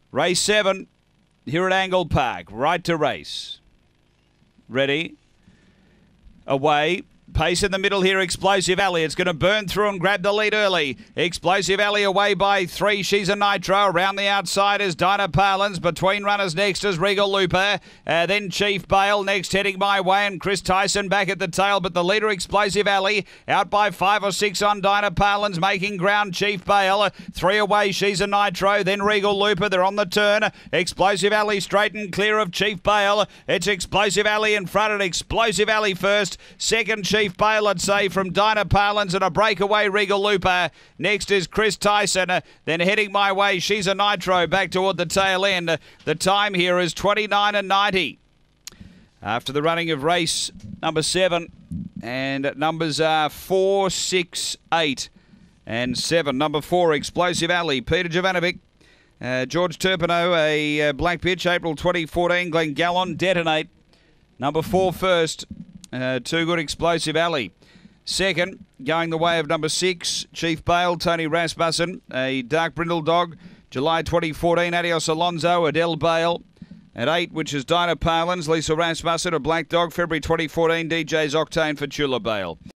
Race 7 here at Angle Park. Right to race. Ready. Away. Pace in the middle here, Explosive Alley. It's going to burn through and grab the lead early. Explosive Alley away by 3. She's a Nitro. Around the outside is Dinah Parlins. Between runners next is Regal Looper. Then Chief Bale next heading my way, and Chris Tyson back at the tail. But the leader, Explosive Alley, out by 5 or 6 on Dinah Parlins, making ground. Chief Bale 3 away. She's a Nitro. Then Regal Looper. They're on the turn. Explosive Alley straight and clear of Chief Bale. It's Explosive Alley in front, and Explosive Alley first. Second, Chief Bale, I'd say, from Dinah Parlins, and a breakaway Regal Looper. Next is Chris Tyson. Then heading my way, She's a Nitro back toward the tail end. The time here is 29:90. After the running of race number 7, and numbers are 4, 6, 8 and 7. Number 4, Explosive Alley, Peter Jovanovic. George Turpino, a black pitch, April 2014, Glenn Gallon, Detonate. Number 4 first. Too Good, Explosive Alley. Second, going the way of number 6, Chief Bale, Tony Rasmussen, a dark brindle dog, July 2014, Adios Alonso, Adele Bale. At 8, which is Dinah Parlins, Lisa Rasmussen, a black dog, February 2014, DJ's Octane for Chula Bale.